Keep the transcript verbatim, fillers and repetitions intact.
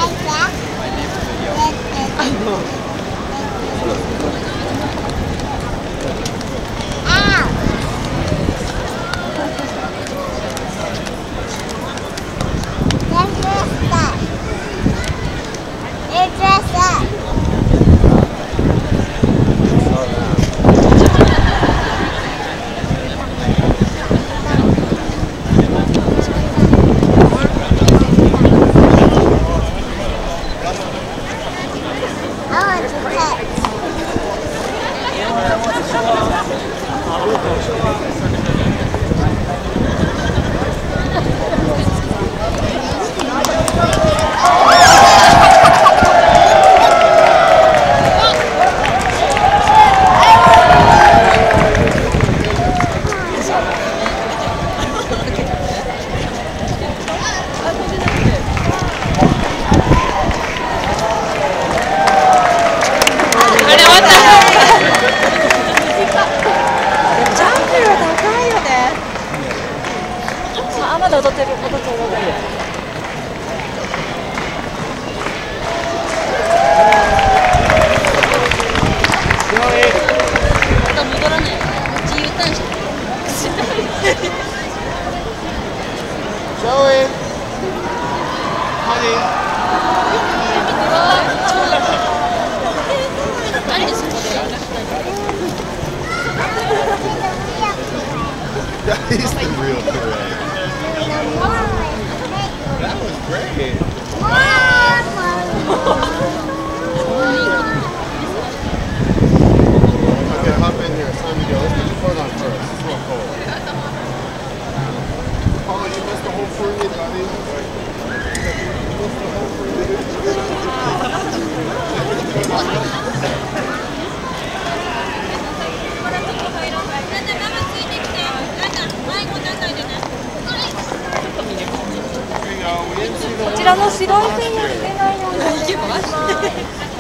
まだ踊ってる、踊ってる、踊ってる。また戻らない。口言ったんじゃん。 Joey, honey. 何でそこで。 That is the real parade. That was great. Okay, hop in here. It's time to go. Let's put your coat on first. It's real cold. Paula, you missed the whole parade, buddy. You missed the whole parade. こちらの白い線に入れないようにお願いします。